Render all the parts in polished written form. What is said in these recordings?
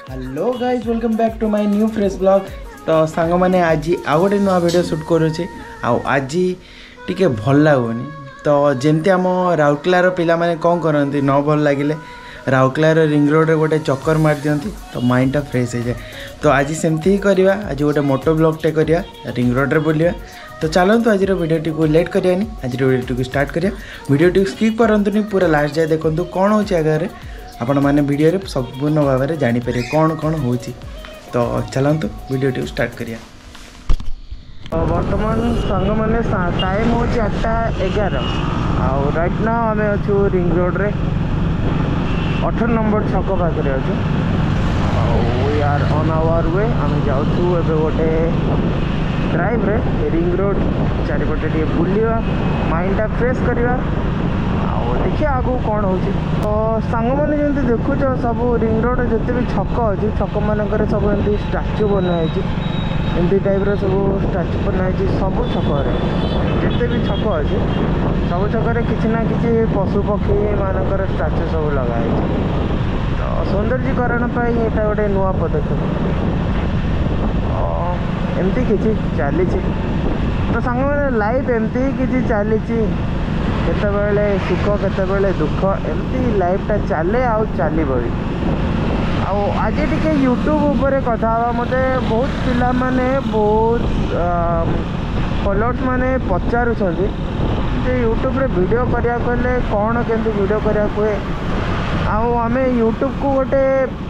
Hello guys welcome back to my new fresh blog. तो सांग मैंने आज आउ गोटे नुआ वीडियो शूट करुचे आज टिके भल लगुनि। तो जमती आम राउरकेलार पिला माने कौन करती न भल लगे राउरकेलार रिंग रोड रे गोटे चक्कर मार दियंती तो माइंडटा फ्रेश हो जाए। तो आज सेमती ही करवा आज गोटे मोटो ब्लॉगटे करवा रिंग रोड रे बुलवा। तो चलतु आज वीडियोटी को लेट करानी आज वीडियोटी को स्टार्ट करिया। वीडियोटी स्किप करंतुनी पूरा लास्ट जाए देखंतु कौन हो आगे आपण मैंने वीडियो रे संपूर्ण भाव में जानीपर कौन कौन हो। तो चलतु वीडियो स्टार्ट करिया। बर्तमान सांग मैंने टाइम हो 8:11 आउ राइट ना आम अच्छु रिंग रोड रे 18 नंबर छक पाखे अच्छु। We are on our way आम जाऊँ एवं गोटे ड्राइव रे रिंग रोड चारिपटे टे बुलवा माइंडटा फ्रेश करवा। देखिए आगू कौन हो। तो सांग मैंने जमी देखुच सब रिंग रोड जिते भी छक अच्छी छक मानक सब एमती स्टाच्यू बनाई एमती टाइप सब स्टाच्यू बनाई सब छक जिते भी छक अच्छी सब छक किसी ना किसी पशु पक्षी मानकर स्टाच्यू सब लगाई। तो सौंदर्यीकरण यहाँ गोटे नुआ पदक्षेप एमती किसी चली। तो सांग मैंने लाइफ एमती किसी चली केतबेले सुख केतबेले दुख एमती लाइफटा चले आउ चलो भी। आज टिके यूट्यूब उपरे कथा मते बहुत पिला माने बहुत फॉलोअर्स माने पचारुछंती जे यूट्यूब रे वीडियो करिया कहले कौन केमती वीडियो करिया कोए आमे यूट्यूब को गोटे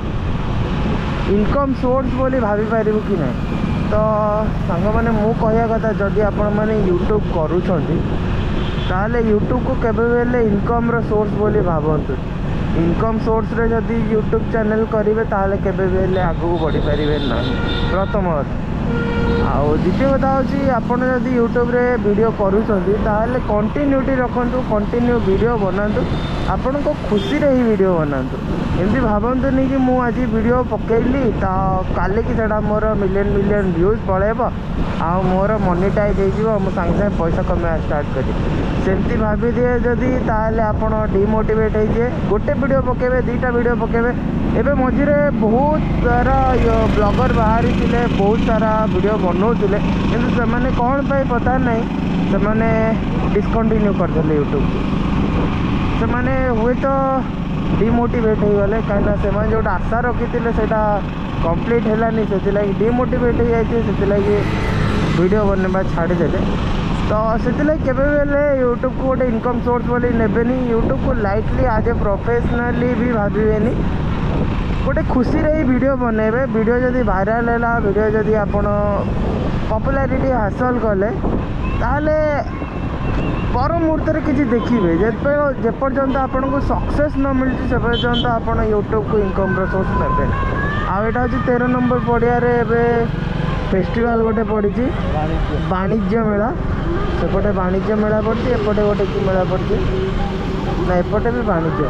इनकम सोर्स बोली भाभी पारिबु कि नहीं। तो सांग माने मु कहया कथा जदि आपण माने यूट्यूब करूछंती ताले यूट्यूब को केबे इनकम रो सोर्स बोली भावतु। इनकम सोर्स रे जदि यूट्यूब चैनल करेंगे ताले केबे आगू बढ़ी पारे ना प्रथम आउ द्वितीय कथा हूँ आपड़ जदि यूट्यूब रे वीडियो करूछंती ताले कंटिन्यूटी रखंतु कंटिन्यू वीडियो बनातु आपण को खुशी रे ही वीडियो बनातु। एमती भावतुनि कि मु आज वीडियो पकेली तो काले कि सेटा मोर मिलियन मिलियन व्यूज पड़ेब आ मोर मोनेटाइज हो मु सांगे सांगे पैसा कमाया स्टार्ट करी सेमती भाभी दिए जदि ताले आपण डिमोटिवेट हो गोटे वीडियो पकेबे दुईटा वीडियो पकेबे। एबे मझिरे बहुत सारा ब्लॉगर बाहरी थिले बहुत सारा वीडियो बनाउथिले किंतु से माने कौन पाई पता नहीं से माने डिस्कंटिन्यू करदेले यूट्यूब से माने हुए तो डिमोटिवेट हो गले कहीं से जो आशा रखी थे कंप्लीट है से डिमोटिवेट हो जाए वीडियो बनवा छाड़देले। तो से यूट्यूब को गोटे इनकम सोर्स बोली नेबेनी यूट्यूब को लाइटली आज ए प्रोफेशनली भी भावेनि गोटे खुशी रे वीडियो बनइबे। वीडियो जदि वायरल है वीडियो जदि आपण पॉपुलैरिटी हासिल कले ताले पर मुहूर्त किसी देखिए जेपर्यंत आपन को सक्सेस न मिलती से पर्यंत आप यूट्यूब को इनकम सोर्स ने आटा हूँ 13 नंबर पड़िया फेस्टिवल गोटे पड़ी वाणिज्य मेला सेपटे वाणिज्य मेला पड़ी एपटे गोटे कि मेला पड़ी ना एपटे भी वाणिज्य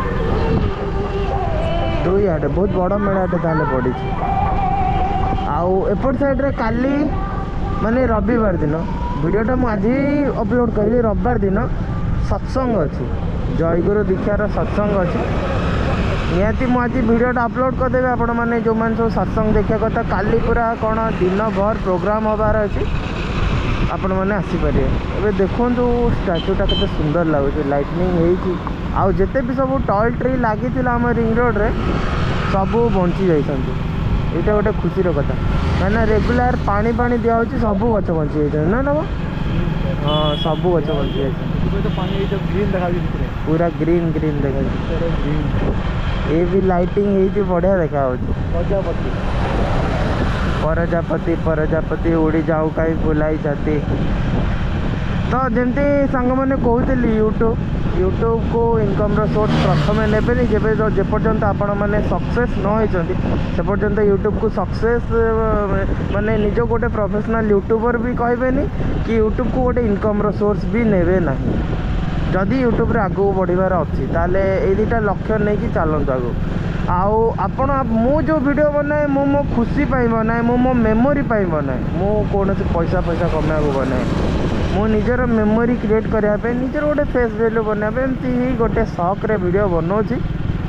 दुई आटे बहुत बड़ मेलाटे ताले पड़ी आउ एपट साइड काली माने रविवार दिन वीडियोटा मुझे अपलोड करी रविवार दिन सत्संग अच्छी जयगुरु दीक्षार सत्संग अच्छी निहाती मुझे वीडियोटा अपलोड करदेवे आपण मैंने जो मैंने सब सत्संग देखा कथा काली पूरा कौन दिन भर प्रोग्राम हबार अच्छी आपण मैंने आसीपर। ए देखु स्टाच्यूटा के सुंदर लगुच लाइटनिंग हो जिते भी सब टॉय ट्री लगी आम रिंग रोड रे सब बंची जाइछंती। यहाँ गोटे खुशी कथा मैंने रेगुलर पानी पानी दिया सब गच बंची जाए ना ना हाँ सब गच बंची जाए पूरा ग्रीन ग्रीन देखा ये भी लाइटिंग हो बढ़िया देखा प्रजापति प्रजापति उड़ी जाऊ कहीं बुलाई जाती। तो जमती सांग मैंने कहते यूट्यूब को इनकम सोर्स प्रथम ने जेपर्यंत आपण मैंने सक्सेस न होती से पर्यंत यूट्यूब को सक्सेस माने निज गोटे प्रोफेशनल यूट्यूबर भी कहबेनी कि यूट्यूब को गोटे इनकम सोर्स भी नेबे नहीं। जदि यूट्यूब रे आगू बढ़िबार अच्छी ताले ए दुटा लक्ष्य नहीं कि चलतु आगू आउ आपण मु जो वीडियो बनाए मो मो खुशी पाई बनाए मो मेमोरी पाई बनाए मो कौन पैसा पैसा कमाया बनाए मो निजर मेमोरी क्रिएट करने निजर गोटे फेस वैल्यू बनाए एमती ही गोटे शौक रे वीडियो बनाऊँगी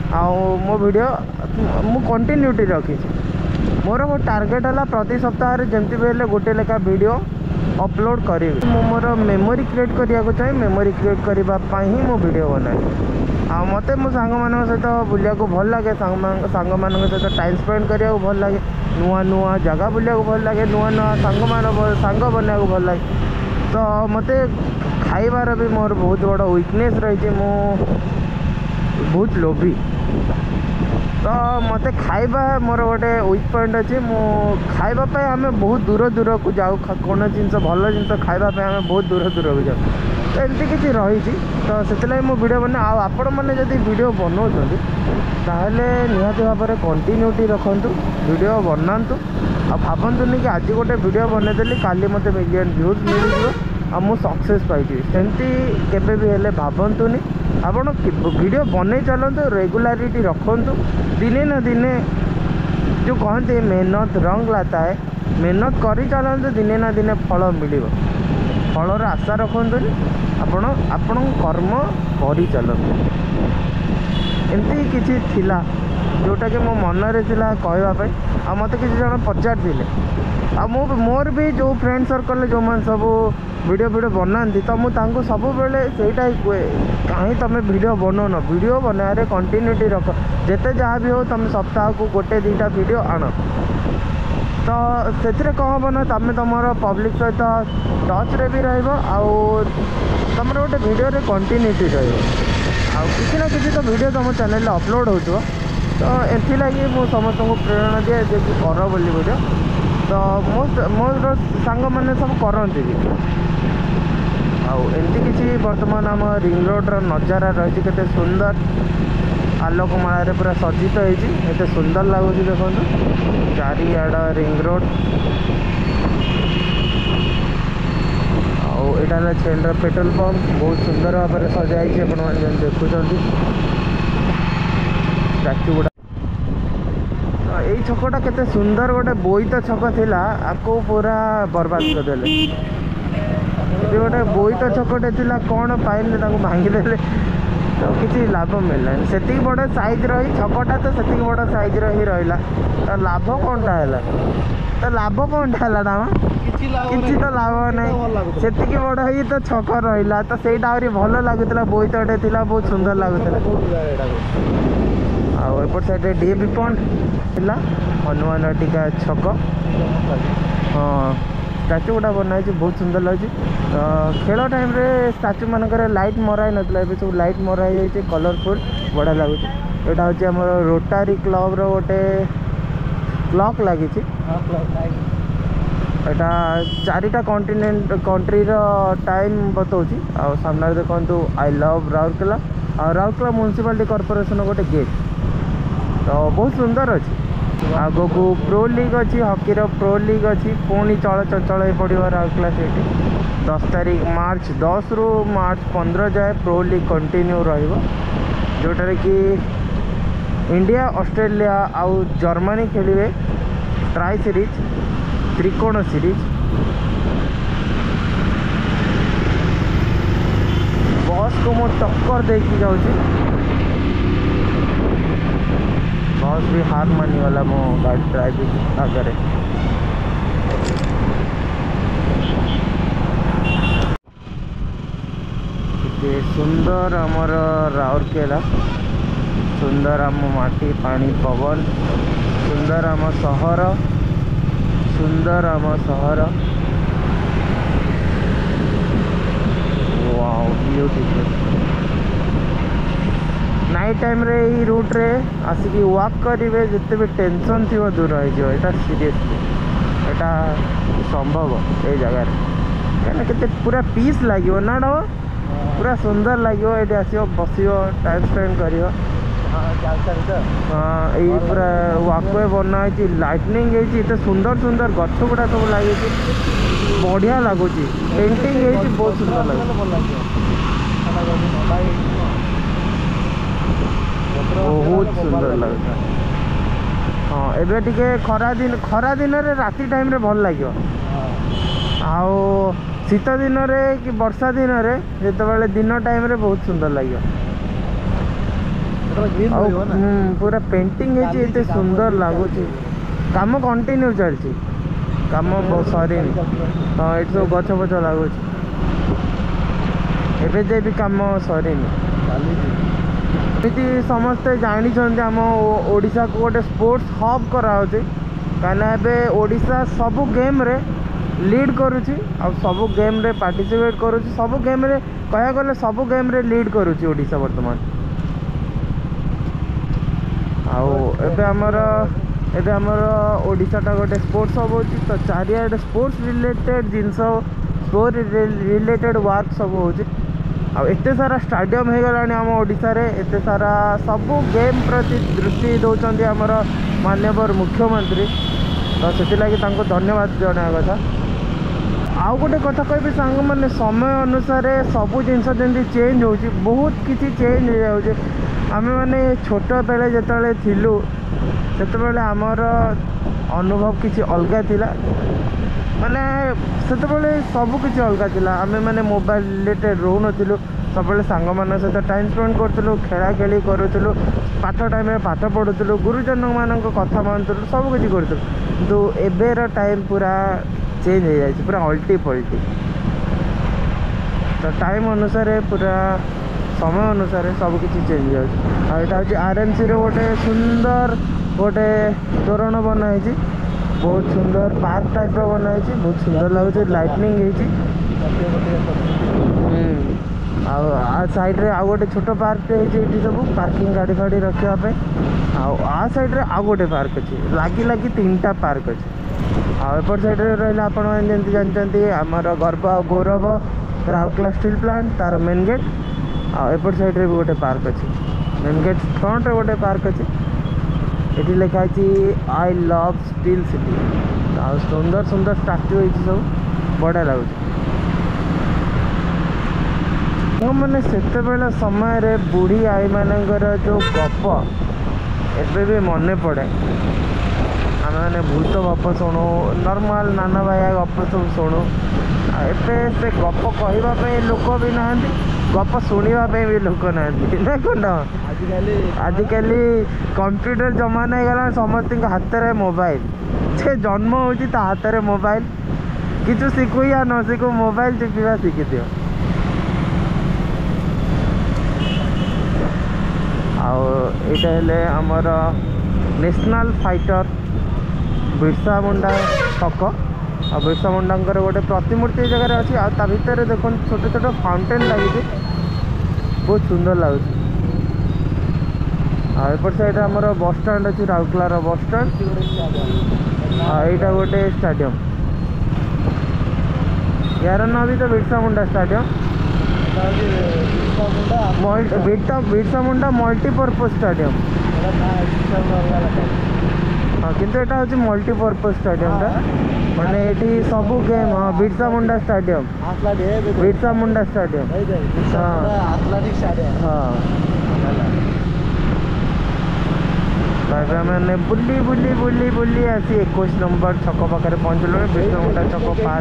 मो वीडियो मु कंटिन्यूटी रखी मोर टार्गेट है प्रति सप्ताह जमती भी गोटे लेखा वीडियो अपलोड करी मोर मेमोरी क्रिएट करने चाहिए मेमोरी क्रिएट करने ही मो वीडियो बनाए मत मो सांग मान सहित बुलिया भल लगे सांग मान सहित टाइम स्पेंड करने भल लगे नुआ नुआ जगह बुलिया भल लगे नुआ नुआ सांग बनवाक भल लगे तो मत खाइबार भी मोर बहुत बड़ा वीकनेस रही मु बहुत लोभी तो मत खाइबा मोर गोटे वीक पॉइंट अच्छे मु खाइबापी आम बहुत दूर दूर को जाऊ कौन जिन भल जिन खाइबापी आम बहुत दूर दूर को जाऊ तो एमती किसी रही तो से मो वीडियो बना आपण मैंने जब वीडियो बनाऊँ ताहले निहाती भाव में कंटिन्यूटी रखु वीडियो बनातु आ भावतुनि कि आज गोटे वीडियो बनईदेली काली मत मिलियन व्यूज मिल आ मु सक्सेस पाई सेमती केबे भी हेले भावतुनि आपण वीडियो बन चलतु रेगुलारिटी रखु दिने ना दिने जो कहते मेहनत रंग लाता है मेहनत कर चलतु दिने ना दिने फल मिल फलर आशा रखुनि आपण कर्म कर चलतु एमती किसी थिला जोटा कि मो मनरे थिला कहवाई आ मत किसी जन पचारि मोर भी जो फ्रेंड सर्कल जो मैंने सब वीडियो बनाती तो मुझे सब बेले सेटा ही कहे कहीं तुम वीडियो बनौन वीडियो बनाए कंटिन्यूटी रख जिते जहाँ भी हो तुम सप्ताह को गोटे दुईटा वीडियो आण तो से कौन हम ना तुम तुम पब्लिक सहित टच रे भी तुम गोटे वीडियो रे कंटिन्यूटी किसी ना किसी तो वीडियो तुम चैनल अपलोड हो तो एथि मु समस्त को प्रेरणा दिए जे कि कर बोली वीडियो तो मोर सांग मैंने सब करती भी आमती किसी बर्तमान आम रिंग रोड्र नजारा रही केते सुंदर आलोकमाल पूरा सज्जित होते सुंदर लगुच देखो चारिआड रिंग रोड आईटा छेल्र पेट्रोल पंप बहुत सुंदर भाव में सजाई आपने देखुं स्टाच्यू गुड़ा यही छकटा केते सुंदर गोटे बोईत छक थिला आपको पूरा बर्बाद करदे गोटे बोईत छकटे थिला कौन पाइले भांगीदे तो किसी लाभ मिलला से बड़ साइज रही छकटा तो से बड़ साइज रही रहा तो लाभ कौनटा है तो लाभ कौनटा है ना किसी तो लाभ नहीं से बड़ ही तो छक रहा तो सहीटा आहरी भल लगुला बोईतटे थिला बहुत सुंदर लगुला आउट साइड डीएपी पॉइंट थिला हनुमान टीका छक हाँ स्टाच्यू गुड़ा बनाई बहुत सुंदर लगे तो खेल टाइम रे स्टाच्यू मानक लाइट मराई नाला सब लाइट मराई कलरफुल बढ़िया लगुच यहाँ हूँ आम रोटारी क्लब रो गोटे क्लॉक लगी यहाँ चारिटा कॉन्टिनेंट कंट्री रो टाइम बताऊँ आ सामने देखो आई लव राउरकेला आ राउरकेला म्युनिसिपालिटी कॉर्पोरेशन गोटे गेट तो बहुत सुंदर अच्छी आगो को प्रो लीग अच्छी हॉकी रो प्रो लीग अच्छी पुणी चल चंचल पड़ो राउरकेला से 10 तारीख मार्च 10 रु मार्च 15 जाए प्रो लीग कंटिन्यू जोटार कि इंडिया ऑस्ट्रेलिया आउ जर्मनी खेलिए ट्राई सीरीज त्रिकोण सीरीज बस को मो टक्कर देकी जाऊँ बस भी हार मानिगला मो गाड़ी ड्राइविंग आगे सुंदर आमर राउरकेला सुंदर आम माटी पानी पवन सुंदर आम सहर सुंदर आम सहर वाओ ब्यूटीफुल नाइट टाइम रे ही रूट रे आसिकी वॉक करेंगे जिते भी टेंशन थी दूर हो सीरियसली यहाँ संभव ये जगार कहीं पूरा पीस लगे ना डो पूरा सुंदर लगे ये आस बस टाइम स्पेंड कर हाँ ये पूरा वॉकवे बनाई लाइटनिंग होते सुंदर सुंदर गछ गुड़ा सब लगे बढ़िया लगुच पेंटिंग बहुत सुंदर लगे बहुत सुंदर लगे हाँ एबे टिके खरा दिन रे राति टाइम रे भल लगे आओ शीत दिन रे कि वर्षा दिन रे जिते दिन टाइम रे बहुत सुंदर लगे पूरा पेंटिंग है सुंदर लगुच काम कंटिन्यू चलती काम सरी हाँ ये सब गछ फच लगुच एवं जे भी कम सरीनी एमती समस्ते जानते आम ओडिशा को गोटे स्पोर्ट्स हब कराऊँच कहीं ओडिशा सबू गेम रे लीड करुच्ची आ सबू गेम रे पार्टिसिपेट करुच्ची सबू गेम रे कह गले सबू गेम रे लीड करुच्ची ओडिशा वर्तमान एबे हमर ओडिशाटा गोटे स्पोर्ट्स हब होची तो चारियाडे स्पोर्ट्स रिलेटेड जिनस स्पोर्ट्स रिलेटेड वर्क सब होची आ एते सारा स्टाडियम हो गलानी आम ओडिशा रे एते सारा सबू गेम प्रति दृष्टि दौरान आमर माननीय मुख्यमंत्री तो से धन्यवाद जनाया कथा आउ गोटे कथा कह सांग मैंने समय अनुसार सबू जिनस जमी चेंज हो बहुत किसी चेंज हो जाए आमे मैंने छोट बेले जिते थिलु सेतबेले आमर अनुभव किसी अलग थिला माने सेतबेले सब किसी अलग थिला आमे माने मोबाइल रिलेटेड रहू नथिलु सबले सांग मान सहित टाइम स्पेंड करथिलु खेला खेली करूथिलु पाठ टाइम में पाठ पढ़ुथिलु गुरुजन मान कथा मानुथिलु सब किसी करथिलु किंतु एबेर टाइम पूरा चेंज हो जाए पूरा अल्टी पल्टी तो टाइम अनुसार पूरा समय अनुसार सब किसी चेंज हो जाए आरएमसी रे गोटे सुंदर गोटे तोरण बनाई बहुत सुंदर पार्क टाइप बनाई बहुत सुंदर लगुच लाइटनिंग आ साइड रे आ गोटे छोट पार्क ये सब पार्किंग गाड़ी फाड़ी रखापे आ साइड रे आ गोटे पार्क अच्छी लगी लगी 3टा पार्क अच्छी आपर साइड रे रहा आपण जानते आमर गर्व गौरव राउरकेला स्टील प्लांट तार मेन गेट आपर साइड रे भी गोटे पार्क अच्छी मेन गेट फ्रंट रे गोटे पार्क अच्छी ये लिखाई आई लव स्टील सिटी सुंदर सुंदर स्टाच्यू होती सब बढ़िया लगुच मैंने से समय रे बुढ़ी आई मानकर जो गप एबे भी मन पड़े आम मैंने भूत गप शुणु नॉर्मल नाना भाई गप सब शुणु एबे से गप कहवाई लोक भी ना गप शुणापी भी लोक ना कौन आजिकल कंप्यूटर जमाना हो गला समस्त हाथ में मोबाइल से जन्म हो हाथ में मोबाइल किछु शिखु या न शिखु मोबाइल चिपा शिखी दियो आईटा आमर नेशनल फाइटर बिरसा मुंडा छक आ बिरसा मुंडा गोटे प्रतिमूर्ति जगह अच्छी आ भितर देखो छोटे छोटे फाउंटेन लगी बहुत सुंदर लगुच एपट साइड आमर बस स्टाण्ड अच्छी राउरकेलार बस स्टाण्ड यहाँ गोटे स्टाडियम यार ना भी तो Birsa Munda stadium Birsa Munda multipurpose stadium हाँ किंतु एटा हूँ मल्टीपर्पज स्टाडियमटा माने ये सब गेम हाँ बिरसा मुंडा स्टाडियम बिरसा मुंडा स्टाडियम हाँ मैंने बुली बुली बुली बुली आसी 21 नंबर छक पाखे पहुँचल बिरसा मुंडा छक पार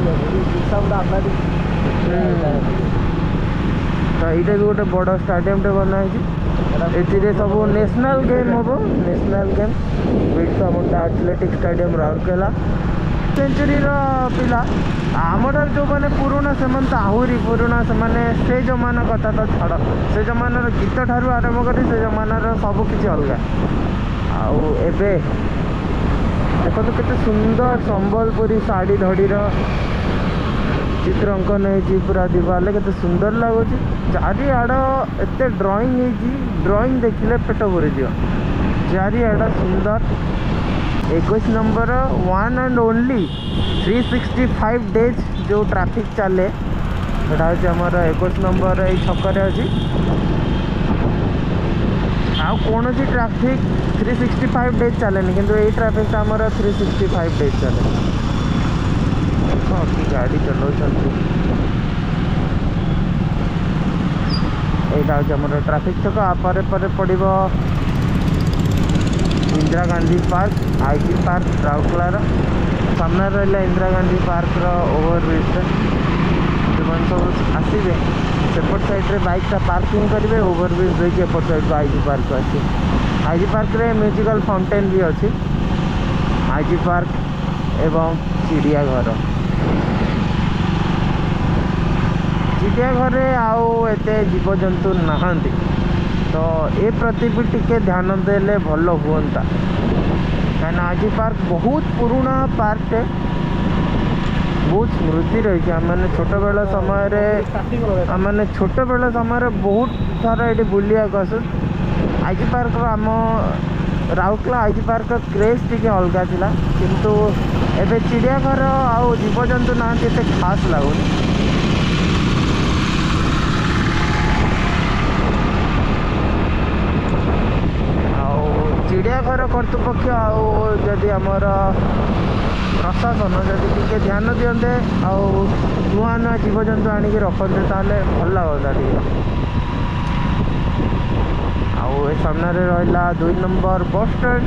तो ये भी गोटे बड़ स्टाडियम टे बनाई ए सब नेशनल गेम हम national game Birsa Munda athletic stadium Rourkela century पिला आमर जो मैंने पुराना से आहरी पुराना से जमाना कथा तो छाड़ से जमानार गीत ठारू आरंभ कर से जमानार सब किसी अलग आबे देखो तो केते सुंदर संबलपुरी साड़ी धड़ीर चित्र अंकन हो पूरा दिवार के सुंदर लगुच चारिआड़ एत ड्राइंग ड्राइंग देखिले पेट भरी चारिआड़ सुंदर 21 number one and only 365 days जो ट्रैफिक चले यहाँ हूँ 21 नंबर ये छकरे अच्छी आ कौन ट्रैफिक 365 डेज चले किंतु ये ट्रैफिक आमर 365 डेज चले हाँ कि गाड़ी चलाऊँ यहाँ हूँ आमर ट्रैफिक छक आपर पड़ो Indira Gandhi park IT park राउरकेलार सामने रहा इंदिरा गांधी पार्क ओवरब्रिज जो सब आसवे सेपट साइड रे बाइकटा पार्किंग करेंगे ओवरब्रिज देखिए एपट साइड आईजी पार्क अच्छी आईजी पार्क रे म्यूजिकल फाउंटेन भी अच्छी आईजी पार्क एवं चिड़ियाघर चिड़ियाघर आउ एते जीवजंतु नहांती तो ए प्रति भी टिके ध्यान देले भल हुंता कहीं आईजी पार्क बहुत पुराना पार्क है बहुत स्मृति रही मैंने छोट बेला समय मैंने छोट बेला समय बहुत थर ये बुलिया आस आईजी पार्क आम राउरकेला आईजी पार्क क्रेज टी अलग था किंतु एबे चिड़ियाघर आउ जीवजंतु ना एत खास लगुनि चिड़ियाघर कर्तृपक्ष आदि आमर प्रशासन जदि टी ध्यान दिंते नुआ नुआ जीवजंतु आणिक रखते ताले भल लगता टे सामने रहा 2 number bus stand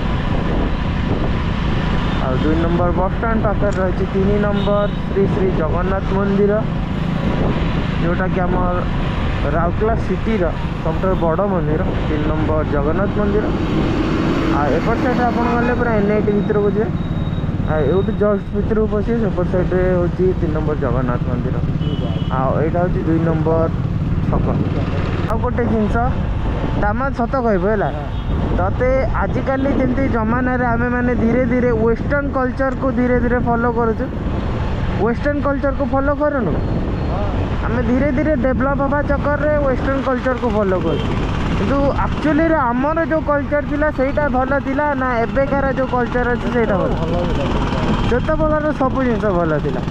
2 number bus stand पाखे रही 3 नंबर श्री श्री जगन्नाथ मंदिर जोटा कि आम राउरकेला सिटीर सब बड़ मंदिर 3 नंबर जगन्नाथ मंदिर एपट साइड आप गले पूरा एनआईटी भितर को जाए एवं जस्ट भितर को पशे सेपट साइड हूँ 3 नंबर जगन्नाथ मंदिर आईटा हूँ 2 नंबर छक आ गोटे जिनस दामा सत कहला ते आजिकल जमी जमाना आम मैंने धीरे धीरे वेस्टर्न कल्चर को धीरे धीरे फॉलो करुँ वेस्टर्न कल्चर को फॉलो करूँ आम धीरे धीरे डेभलप हवा चक्कर में वेस्टर्न कल्चर को फॉलो कर किंतु एक्चुअली आमर जो कल्चर थिला सेटा भल थिला ना एबेकार जो कल्चर अच्छे से भल जो प्रकार सब जिन भल थिला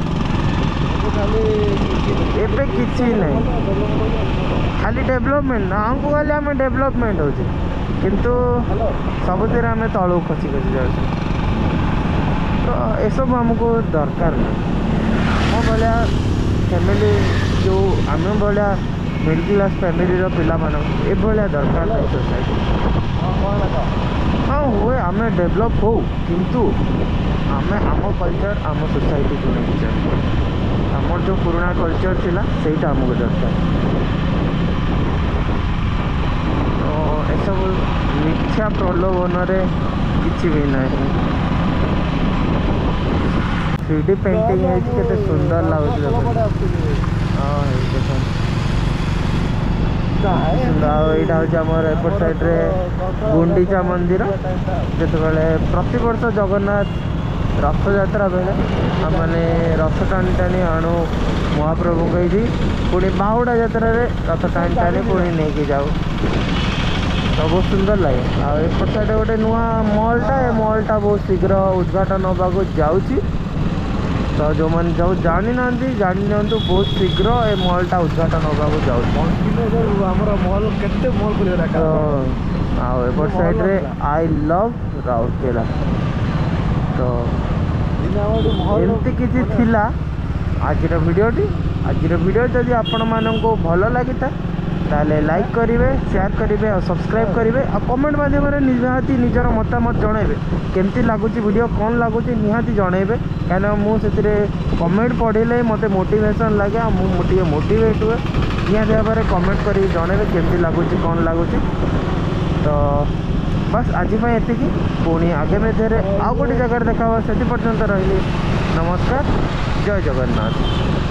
एबे किछि नहीं खाली डेभलपमेंट आमको खाली आम डेभलपमेंट हो किंतु सबुतिर आम तलू खसी खसी जाऊँ तो एसब आमको दरकार नहीं मो भाया फैमिली जो आम भाया मिडिल क्लास फैमिली पिला ये दरकार नहीं सोसाइटी हाँ हुए आम डेभलप हो किंतु आम आम कल्चर आम सोसाइटी को नहीं चाहिए आमर जो पुराना कल्चर थिला सेटा आमको दरकार तो एसब मिथ्या प्रलोभन किसी भी नहीं 3D पेंटिंग के सुंदर लगुच हाँ यहाँ हूँ आमर एपट साइड रे गुंडीचा मंदिर जिते प्रति वर्ष जगन्नाथ रथ यात्रा बेले आमने रथ टाणी टाणी आणु महाप्रभु कही पुणी बाहुड़ा यात्रा रथ टाणी टाणी पुणी नहीं जाऊ तो बहुत सुंदर लगे आपट साइड गोटे नुआ मॉलटा ए मॉलटा बहुत शीघ्र उद्घाटन होगा जाऊँगी तो जो मैंने जो जानी ना जानी नियंतु बहुत शीघ्र ए मॉलटा उद्घाटन होगा जाऊँगी मॉल केते मॉल एपट साइड रे आई लव राउरकेला तो एमती किसी थिला आजिर वीडियो जदि आपण मानक भल लगी ताले लाइक करेंगे शेयर करेंगे और सब्सक्राइब करेंगे और कमेंट माध्यम निहाती निजर मतामत जनइबे केमती लगुच वीडियो कौन लगुच निहाती जनइबे कहीं मुझे कमेंट पढ़े मत मोटिवेशन लगे मुझे मोटिवेट हुए निहाती भाव में कमेंट कर जनइबे केमती लगुच कौन लगुच तो बस आज ये पुणी आगे मेरे आउ गोटे जगह देखा से पर्यंत रही नमस्कार जय जगन्नाथ।